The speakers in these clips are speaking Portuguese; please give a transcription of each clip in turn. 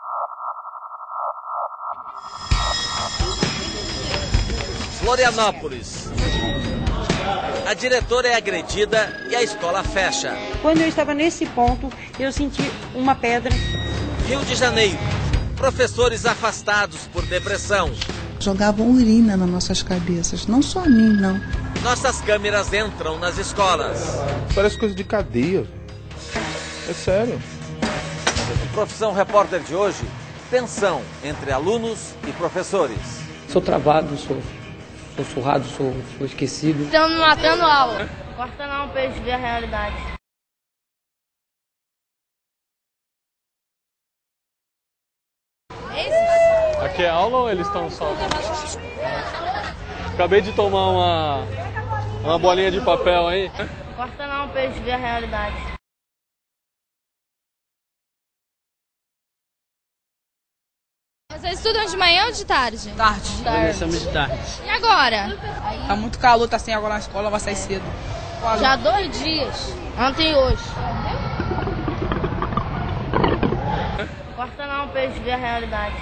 Florianópolis. A diretora é agredida e a escola fecha. Quando eu estava nesse ponto, eu senti uma pedra. Rio de Janeiro. Professores afastados por depressão. Jogavam urina nas nossas cabeças, não só a mim, não. Nossas câmeras entram nas escolas. Parece coisa de cadeia. É sério. O Profissão Repórter de hoje, tensão entre alunos e professores. Sou travado, sou surrado, sou esquecido. Estão me matando aula. Corta não pra eles verem a realidade. Aqui é aula ou eles estão só? Acabei de tomar uma bolinha de papel aí. Corta não pra eles verem a realidade. Vocês estudam de manhã ou de tarde? Tarde. Começamos de tarde. E agora? Tá muito calor, tá sem água na escola, vai sair cedo. Já 2 dias. Ontem e hoje. Corta não pra eles verem a realidade.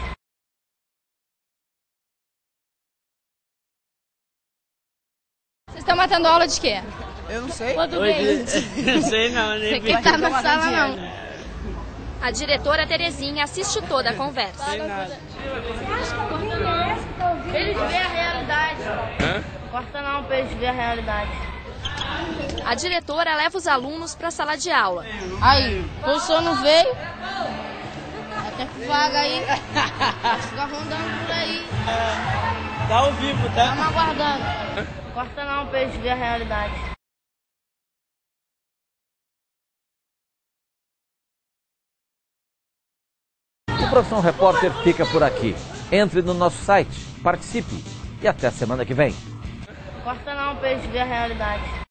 Vocês estão matando aula de quê? Eu não sei. Português. Não sei não, nem Quem tá na sala não. A diretora Terezinha assiste toda a conversa. Eles veem a realidade. Corta não pra eles verem a realidade. A diretora leva os alunos para a sala de aula. Aí, o professor não veio. Até que vaga aí. Fica rondando por aí. Tá ao vivo, tá? Estamos aguardando. Corta não pra eles verem a realidade. O Profissão Repórter fica por aqui. Entre no nosso site, participe e até a semana que vem. Corta não pra eles verem a realidade.